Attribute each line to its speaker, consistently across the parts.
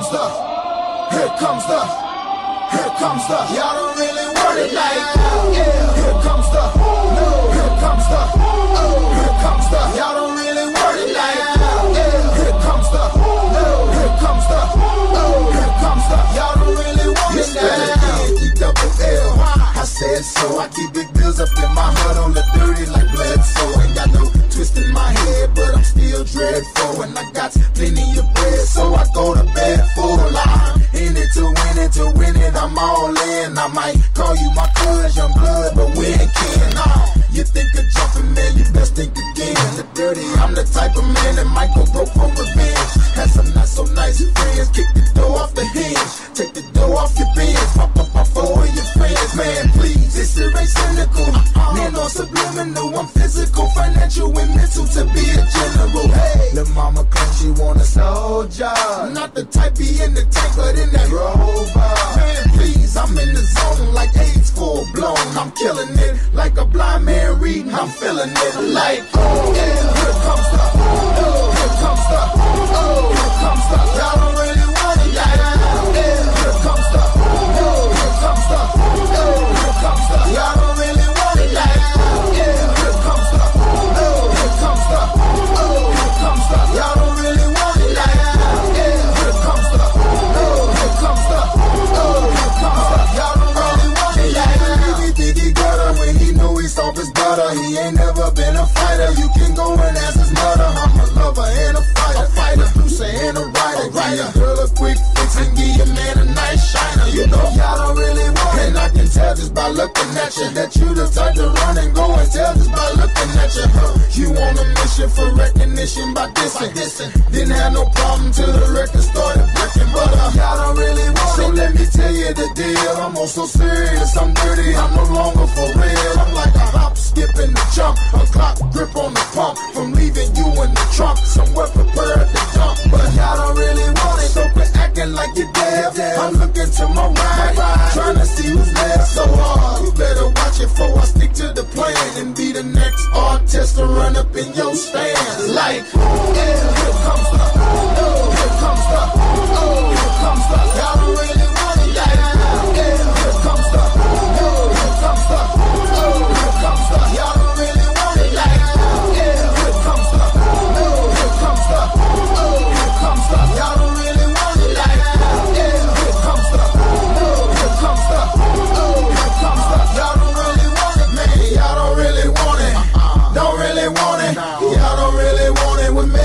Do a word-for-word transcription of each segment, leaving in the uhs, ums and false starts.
Speaker 1: comes the, here comes the, here comes the, y'all don't really want it like, yeah. Here comes the, no, here comes the, oh, here comes the, y'all don't really want it like, yeah. Here comes the, no, here comes the, oh, here comes the, y'all don't really want it like, E double L. I said so, I keep big bills up in my hood on the dirty like Bledsoe. Ain't got no twist in my head, but I'm still dreadful. And I got plenty of bread, so I go to bed full. I'm in it to win it, to win it, I'm all in. I might call you my cuz, young blood, but we ain't kin. Nah, you think of jumping, man, you best think again. The dirty, I'm the type of man that might go broke for revenge. Had some not so nice friends, kick the door off the hinge, take the door off your bins, pop up my four of your friends, man, please. This shit ain't cynical, man, no subliminal. I'm physical, financial, and mental to be a general. Hey, the mama claims she want a soldier, not the type be in the tank, but in that rover. Man, please, I'm in the zone like AIDS full blown. I'm killing it like a blind man reading. I'm feeling it like, oh yeah, here comes the, oh, here comes the, oh, here comes the. Y'all don't really want it like, yeah, here comes the, oh, here comes the, oh, here comes the. Y'all don't really want it like, yeah, here comes the, oh, here comes the, oh, here comes the. Y'all don't really want it like, yeah, here comes the, oh, here comes the, oh, here comes the. Y'all don't really want it like, he think he got her when he know he's off his butter. He ain't never been a fighter. You can go and ask his mother. I'm a lover and a fighter, fighter, producer and a writer. Give your girl a quick fix and give your man a nice shiner. You know y'all don't really want it, and I can tell just by looking at you that you the type to run and go and tell just by looking at you. You on a mission for recognition by dissing, dissing. Didn't have no problem till the record started breaking, but uh, y'all don't really want it. So let me tell you the deal. I'm also serious, I'm dirty, I'm no longer for real. I'm like a hop, skip, and a jump, a clock grip on the pump. From leaving you in the trunk, somewhere prepared to dump, but y'all don't really want it. So quit acting like you're deaf. I'm looking to my right, trying to see who's left. So hard, you better watch it before I stick to the plan and be the next artist to run up in your stand. Like, yeah, here comes the, oh, here comes the, oh, here comes the. Y'all don't really want it like, yeah, here comes the, oh, here comes the, oh, here comes the. Y'all don't really want it like, yeah, here comes the, oh, here comes the, oh, here comes the. Y'all don't really want it like, yeah, here comes the, oh, here comes the, oh, here comes the. Y'all don't really want it, man. Y'all don't really want it. Don't really want it. Y'all don't really want it with me.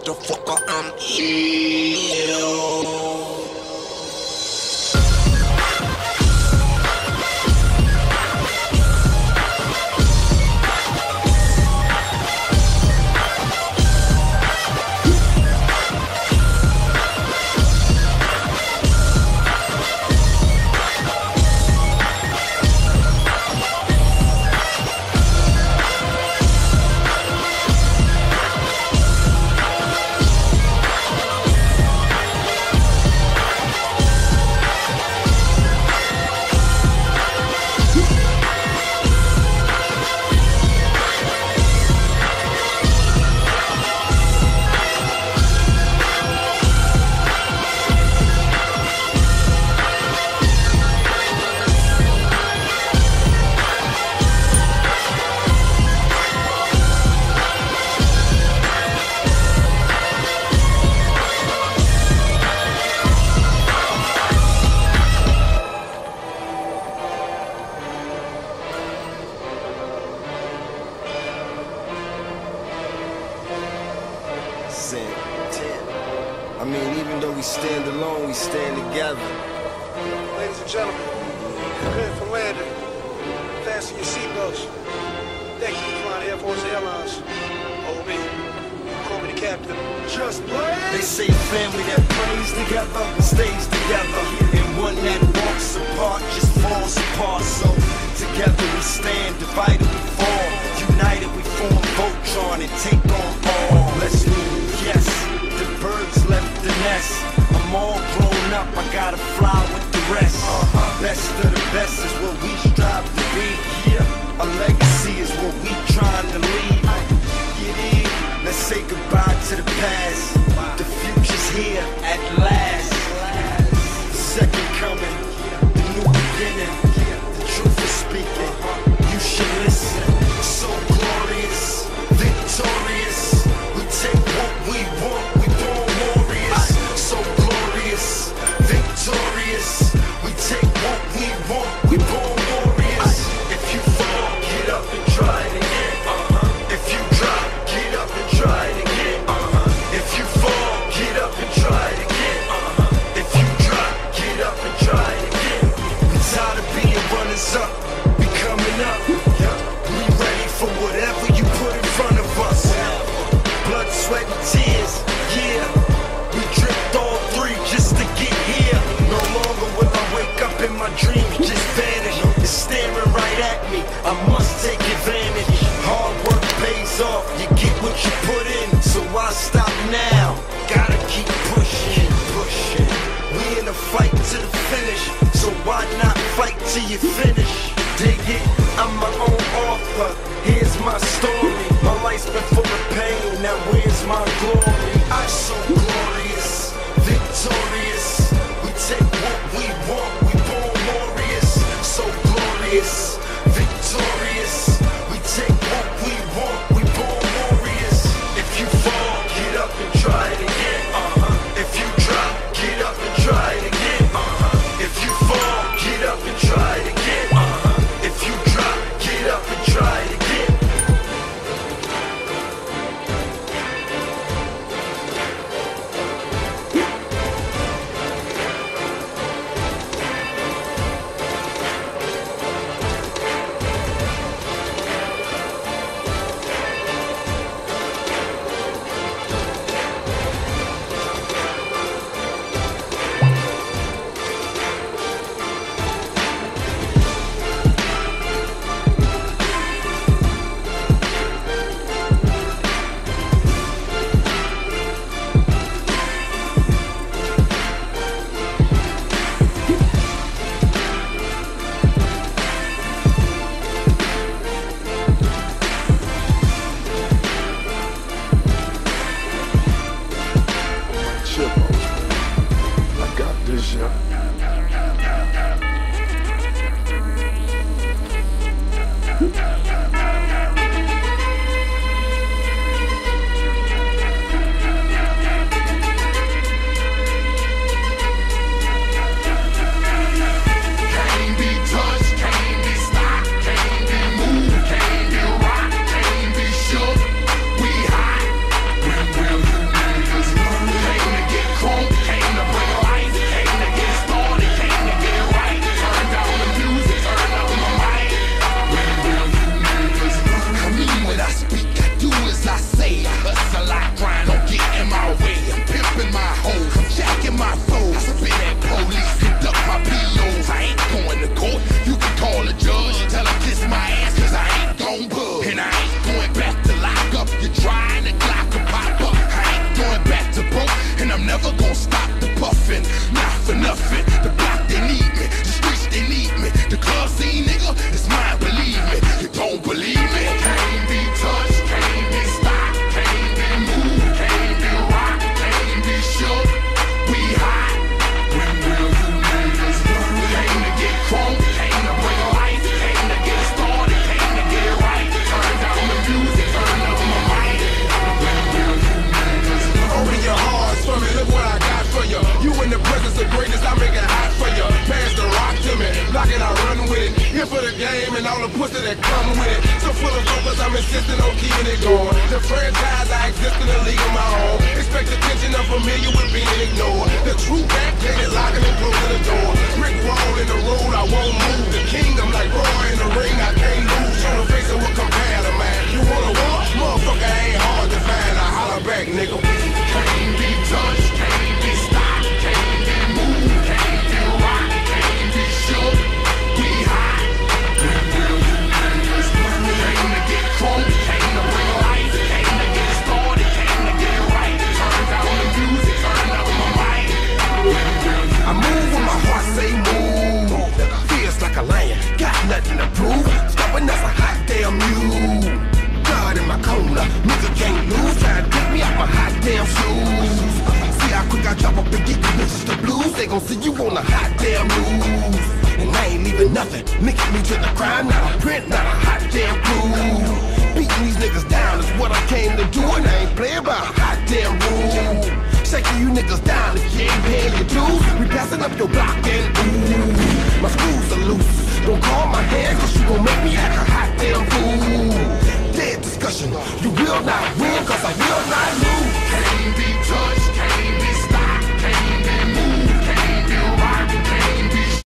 Speaker 2: motherfucker, I'm ill.
Speaker 3: I mean, even though we stand alone, we stand together.
Speaker 4: Ladies and gentlemen, prepare for landing. Fasten your seatbelts. Thank you for flying Air Force Airlines. O B, call me the captain. Just play.
Speaker 3: They say family that prays together stays together, and one that walks apart just falls apart. So together we stand, divided we fall, united we form Voltron and take on all. Let's move, yes. The birds left the nest. I'm all grown up, I gotta fly with the rest. Uh-huh. Best of the best is what we strive to be. Yeah, a legacy is what we trying to leave. Get in, let's say goodbye to the past. The future's here at last. The second coming, the new beginning. The truth is speaking, you should listen. So glorious, victorious. We take what we want, we born warriors. So glorious, victorious. We take what we want, we born warriors. If you fall, get up and try it again. Uh-huh. If you drop, get up and try it again. Uh-huh. If you fall, get up and try it again. Uh-huh. If you drop, get up and try it again. We tired of being runners up, we coming up. We ready for whatever you put in front of us. Blood, sweat, and tears, yeah. We dripped all three just to get here. No longer will I wake up in my dreams, just vanish. It's staring right at me, I must take advantage. Hard work pays off, you get what you put in. So why stop now? Gotta keep pushing, pushing. We in a fight to the finish, so why not fight till you finish? Dig it, I'm my own author, here's my story. My life's been full of pain, now where's my glory? I'm so glorious, victorious. We take what we want, we born warriors. So glorious, victorious. We take what we want, we born warriors. If you fall, get up and try it again. Uh-huh. If you drop, get up and try it again. Uh-huh. If you fall, get up and try it again. Uh-huh. If you drop, get up and try it again.
Speaker 2: never gonna stop the puffin', not for nothing. The block, they need me, the streets, they need me. The club scene, nigga, it's mine, believe me. You don't believe me? Can't be touched, can't be stopped, can't be moved, can't be rocked, can't be shook. We hot. When will you niggas learn? Came to get crunk, came to bring life, came to get started, came to get it right. Turn down the music, turn up my mic. When will you niggas learn?
Speaker 5: Open your hearts for me, look what I got for you. You in the presence of greatness, I make it hot for you. Pass the rock to me, lock it, I run with it. Here for the game and all the pussy that come with it. So full of focus, I'm insisting on keeping it going. The franchise, I exist in a league of my own. Expect attention, I'm familiar with being ignored. The true back, it locking and closing the door. Brick wall in the road, I won't move. The kingdom like Roy in the ring, I can't lose. Show the face of what compare to man. You wanna war? Motherfucker ain't hard to find. I holler back, nigga.
Speaker 2: Can't be touched, can't be stopped, can't be moved, can't be rocked, can't be shook. We hot. When will you niggas learn? Came to get crunk, came to bring life, came to get started, came to get it right. Turn down the music, turn up my mic.
Speaker 5: I move when my heart say move. Feels like a lion, got nothing to prove. Stubborn as a hot damn mule. God in my corner, nigga can't lose. Try to take me out my hot damn shoes. See how quick I drop up and get you bitches the blues. They gon' see you on the hot damn news. And I ain't leaving nothing. Linking me to the crime, not a print, not a hot damn clue. Beating these niggas down is what I came to do, and I ain't playing by a hot damn rule. Shaking you niggas down if you ain't paying your dues. We passing up your block and ooh, my screws are loose. Don't call my hand, cause you gon' make me act a hot